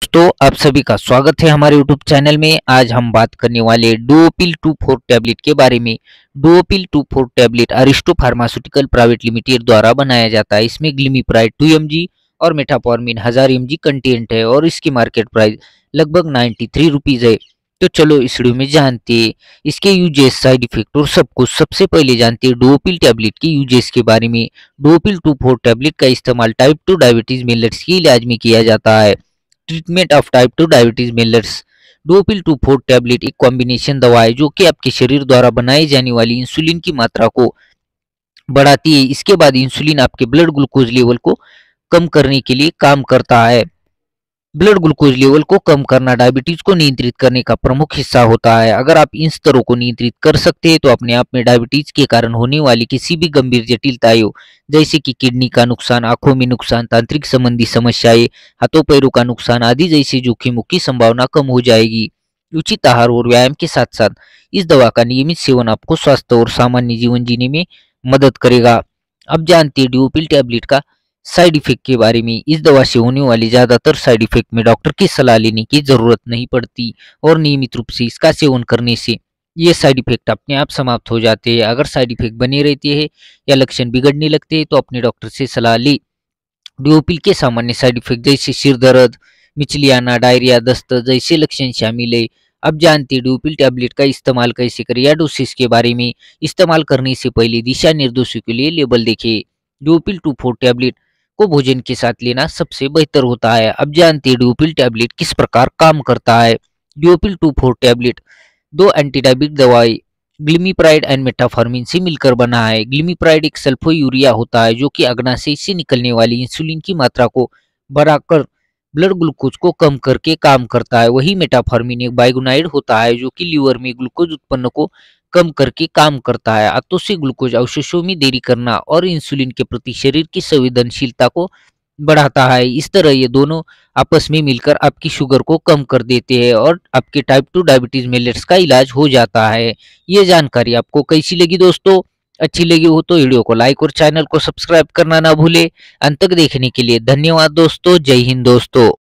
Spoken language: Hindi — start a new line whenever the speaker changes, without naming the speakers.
दोस्तों, आप सभी का स्वागत है हमारे YouTube चैनल में। आज हम बात करने वाले डुओपिल 2-4 टैबलेट के बारे में। Duopil 2-4 tablet Aristo pharmaceutical private limited द्वारा बनाया जाता है। इसमें ग्लिमिप्राइड 2 mg और मेटाफॉर्मिन 1000 mg कंटेंट है और इसकी मार्केट प्राइस लगभग 93 रुपीज है। तो चलो इस वीडियो में जानते हैं इसके यूजेस, साइड इफेक्ट और सब कुछ। सबसे पहले जानते हैं डुओपिल टैबलेट के यूजेस के बारे में। डुओपिल 2-4 टैबलेट का इस्तेमाल टाइप 2 डायबिटीज मेलर्स के इलाज में किया जाता है। Treatment of type 2 diabetes mellitus. Duopil 2-4 tablet एक कॉम्बिनेशन दवा है जो कि आपके शरीर द्वारा बनाई जाने वाली इंसुलिन की मात्रा को बढ़ाती है। इसके बाद इंसुलिन आपके ब्लड ग्लूकोज लेवल को कम करने के लिए काम करता है। ब्लड ग्लूकोज लेवल को कम करना डायबिटीज को नियंत्रित करने का प्रमुख हिस्सा होता है। अगर आप इन स्तरों को नियंत्रित कर सकते हैं तो अपने आप में डायबिटीज के कारण होने वाली किसी भी गंभीर जटिलताओं जैसे कि किडनी का नुकसान, आंखों में नुकसान, तांत्रिक संबंधी समस्याएं, हाथों पैरों का नुकसान आदि जैसे जोखिमों की संभावना कम हो जाएगी। उचित आहार और व्यायाम के साथ साथ इस दवा का नियमित सेवन आपको स्वस्थ और सामान्य जीवन जीने में मदद करेगा। अब जानते हैं डुओपिल टैबलेट का साइड इफेक्ट के बारे में। इस दवा से होने वाली ज्यादातर साइड इफेक्ट में डॉक्टर की सलाह लेने की जरूरत नहीं पड़ती और नियमित रूप से इसका सेवन करने से ये साइड इफेक्ट अपने आप समाप्त हो जाते हैं। अगर साइड इफेक्ट बने रहते हैं या लक्षण बिगड़ने लगते हैं तो अपने डॉक्टर से सलाह ले। डुओपिल के सामान्य साइड इफेक्ट जैसे सिर दर्द, मिचली आना, डायरिया, दस्त जैसे लक्षण शामिल है। अब जानते हैं डुओपिल टैबलेट का इस्तेमाल कैसे करें या डोसेस के बारे में। इस्तेमाल करने से पहले दिशा निर्देशों के लिए लेबल देखें। डुओपिल 2-4 टैबलेट को भोजन के साथ लेना सबसे बेहतर होता है। अब जानते हैं डुओपिल टैबलेट किस प्रकार काम करता है। डुओपिल 2-4 टैबलेट दो एंटीडायबिटिक दवाएं ग्लिमिप्राइड एंड मेटाफॉर्मिन से मिलकर बना है। ग्लिमिप्राइड एक सल्फोयूरिया होता है जो कि अग्नाशय से निकलने वाली इंसुलिन की मात्रा को बढ़ाकर ब्लड ग्लूकोज को कम करके काम करता है। वही मेटाफॉर्मिन एक बाइगोनाइड होता है जो कि लीवर में ग्लूकोज उत्पन्न को कम करके काम करता है। आंतों से ग्लूकोज अवशेषों में देरी करना और इंसुलिन के प्रति शरीर की संवेदनशीलता को बढ़ाता है। इस तरह ये दोनों आपस में मिलकर आपकी शुगर को कम कर देते हैं और आपके टाइप 2 डायबिटीज मेलेट्स का इलाज हो जाता है। ये जानकारी आपको कैसी लगी दोस्तों? अच्छी लगी हो तो वीडियो को लाइक और चैनल को सब्सक्राइब करना ना भूले। अंत तक देखने के लिए धन्यवाद दोस्तों। जय हिंद दोस्तों।